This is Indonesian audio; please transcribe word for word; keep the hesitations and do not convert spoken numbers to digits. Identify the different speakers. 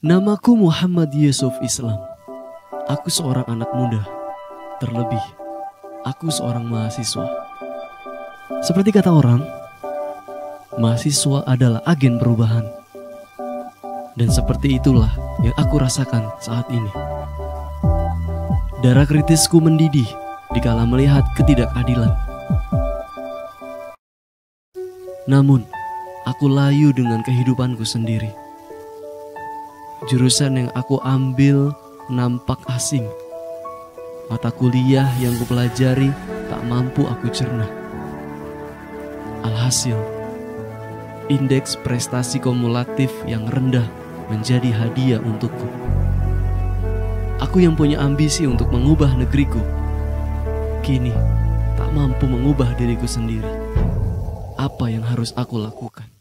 Speaker 1: Namaku Muhammad Yusuf Islam. Aku seorang anak muda. Terlebih, aku seorang mahasiswa. Seperti kata orang, mahasiswa adalah agen perubahan. Dan seperti itulah yang aku rasakan saat ini. Darah kritisku mendidih dikala melihat ketidakadilan. Namun, aku layu dengan kehidupanku sendiri. Jurusan yang aku ambil nampak asing. Mata kuliah yang kupelajari tak mampu aku cerna. Alhasil, indeks prestasi kumulatif yang rendah menjadi hadiah untukku. Aku yang punya ambisi untuk mengubah negeriku, kini tak mampu mengubah diriku sendiri. Apa yang harus aku lakukan?